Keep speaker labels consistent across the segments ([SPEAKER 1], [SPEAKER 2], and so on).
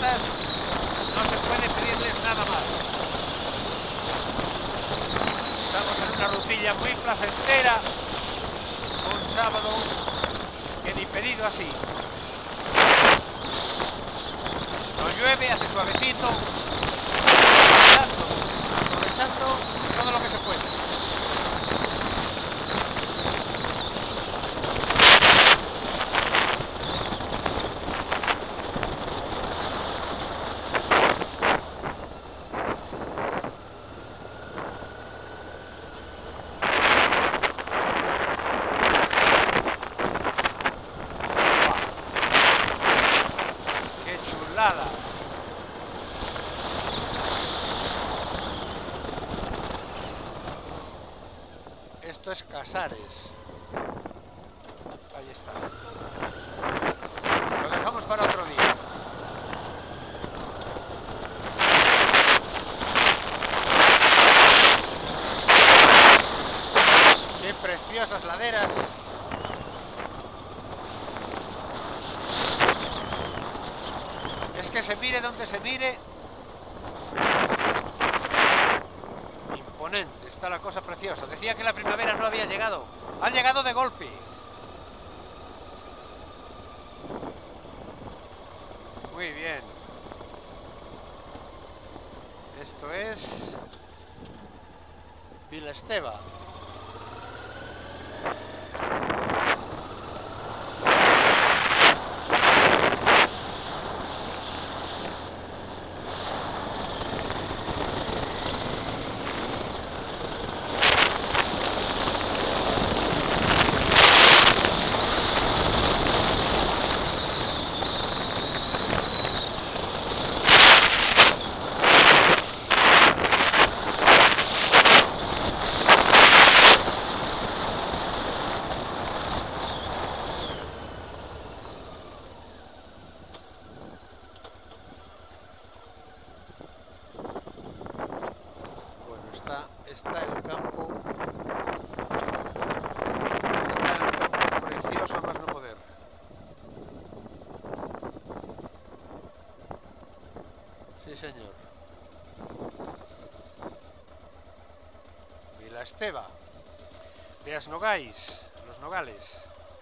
[SPEAKER 1] ciclistas no se puede pedirles nada más. Estamos en una rutilla muy placentera, un sábado que ni pedido así. No llueve, hace suavecito, aprovechando todo lo que se puede. Esto es Casares. Ahí está. Lo dejamos para otro día. Qué preciosas laderas. Es que se mire donde se mire, imponente, está la cosa preciosa. Decía que la primavera no había llegado. Ha llegado de golpe. Muy bien. Esto es Vilesteva. Está el campo precioso a más no poder. Sí, señor. Vilesteva de Asnogais, los Nogales.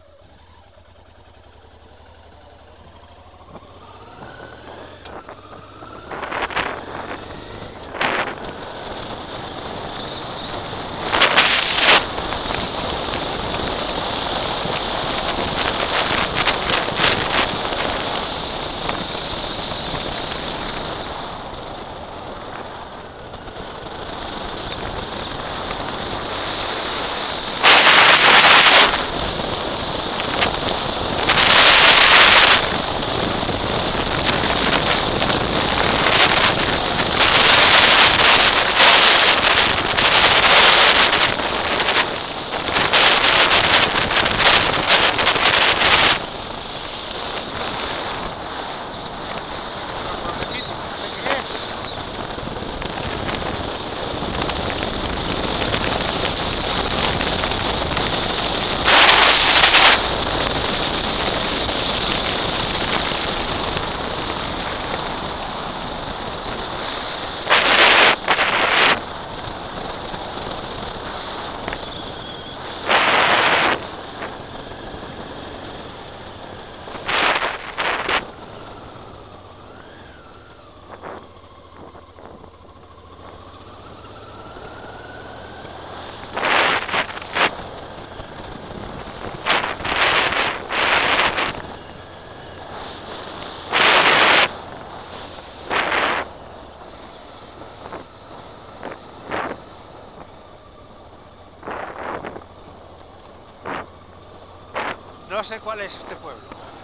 [SPEAKER 1] No sé cuál es este pueblo,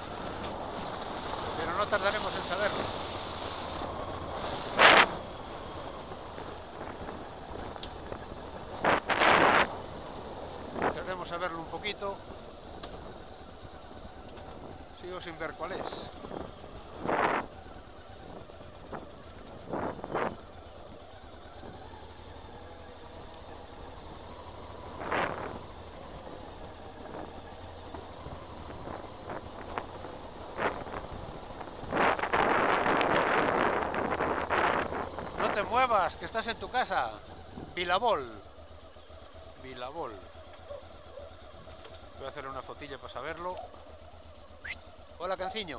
[SPEAKER 1] pero no tardaremos en saberlo. Intentaremos saberlo un poquito. Sigo sin ver cuál es. te muevas, que estás en tu casa. Vilabol. Vilabol. Voy a hacer una fotilla para saberlo. Hola, Canciño.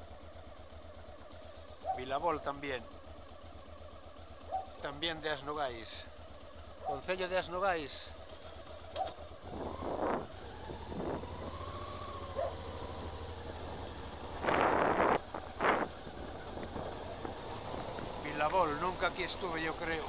[SPEAKER 1] Vilabol también. También de Asnogais. Concello de Asnogais. Vilabol, nunca aquí estuve, yo creo.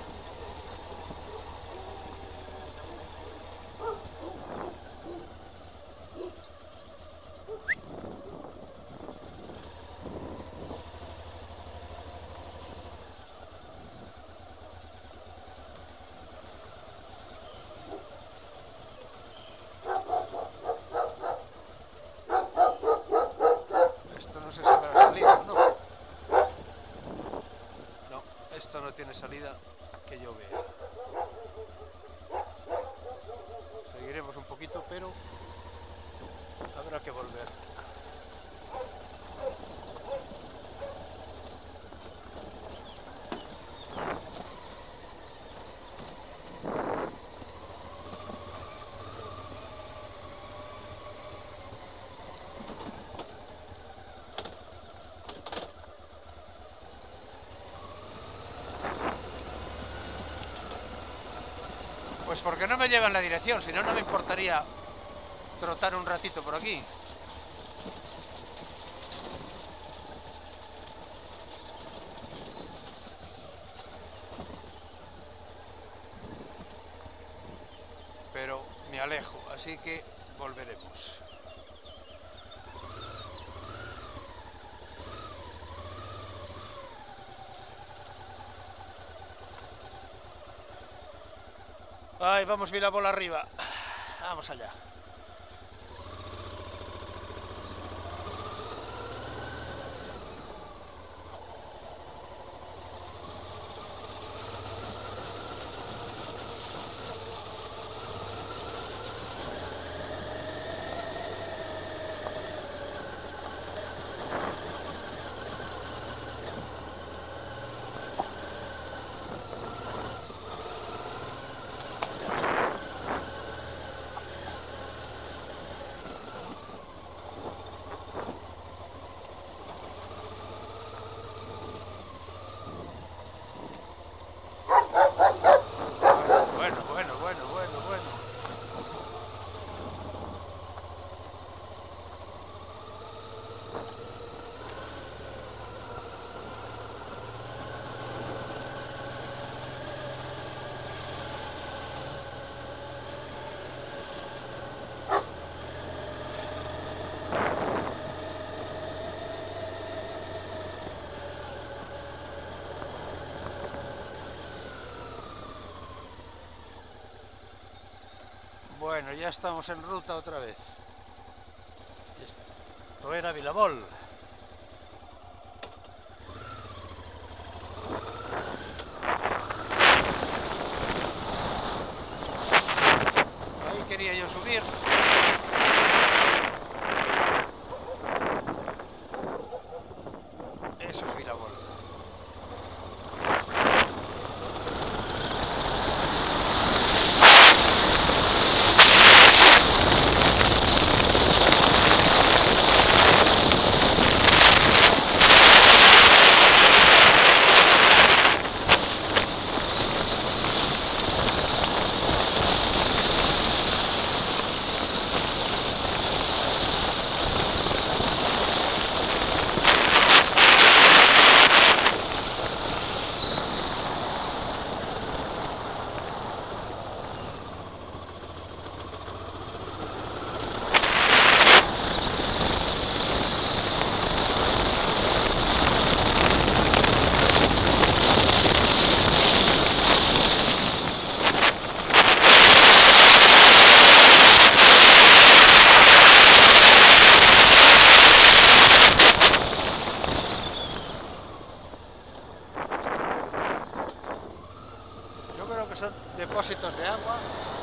[SPEAKER 1] Tiene salida que yo vea. Seguiremos un poquito, pero habrá que volver. Pues porque no me llevan la dirección, si no, no me importaría trotar un ratito por aquí. Pero me alejo, así que volveremos. Ay, vamos Vilabol arriba. Vamos allá. Bueno, ya estamos en ruta otra vez. Esto era Vilabol. Ahí quería yo subir. Eso es Vilabol. Son depósitos de agua.